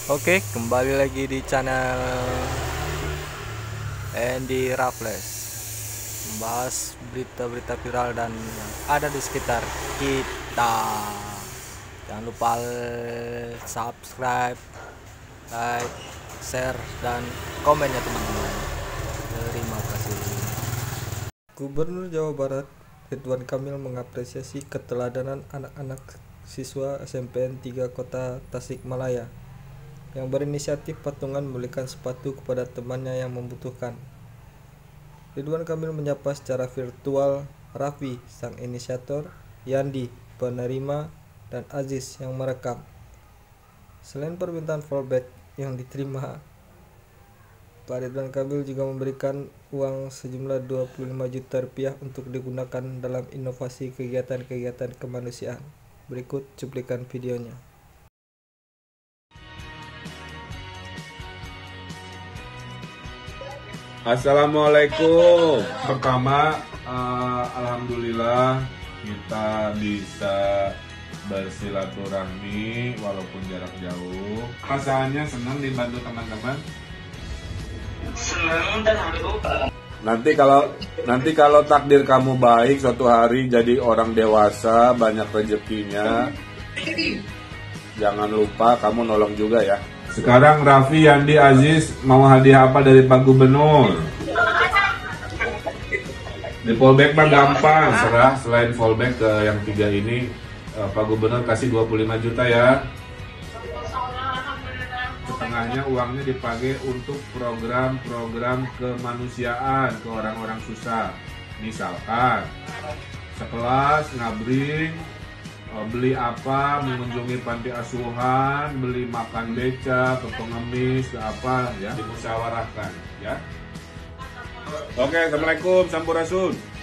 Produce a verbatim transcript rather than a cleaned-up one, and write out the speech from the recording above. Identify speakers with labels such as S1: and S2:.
S1: Oke, kembali lagi di channel Andy Raffles, membahas berita-berita viral dan yang ada di sekitar kita. Jangan lupa subscribe, like, share, dan komen ya teman-teman. Terima kasih. Gubernur Jawa Barat Ridwan Kamil mengapresiasi keteladanan anak-anak siswa S M P N tiga Kota Tasikmalaya yang berinisiatif patungan membelikan sepatu kepada temannya yang membutuhkan. Ridwan Kamil menyapa secara virtual Raffi, sang inisiator, Yandi, penerima, dan Aziz yang merekam. Selain permintaan fallback yang diterima, Pak Ridwan Kamil juga memberikan uang sejumlah dua puluh lima juta rupiah untuk digunakan dalam inovasi kegiatan-kegiatan kemanusiaan. Berikut cuplikan videonya.
S2: Assalamualaikum. Pertama, uh, alhamdulillah kita bisa bersilaturahmi walaupun jarak jauh. Perasaannya senang dibantu teman-teman.
S3: Senang dan haru.
S2: Nanti kalau nanti kalau takdir kamu baik suatu hari jadi orang dewasa banyak rezekinya, jangan lupa kamu nolong juga ya. Sekarang Raffi, Yandi, Aziz mau hadiah apa dari Pak Gubernur? Di fallback mah gampang, serah selain fallback ke yang tiga ini, Pak Gubernur kasih dua puluh lima juta ya. Setengahnya uangnya dipakai untuk program-program kemanusiaan ke orang-orang susah. Misalkan sekelas ngabring, beli apa, mengunjungi panti asuhan, beli makan beca, ke pengemis, ke apa ya, dimusyawarahkan ya. Oke, assalamualaikum, sampurasun.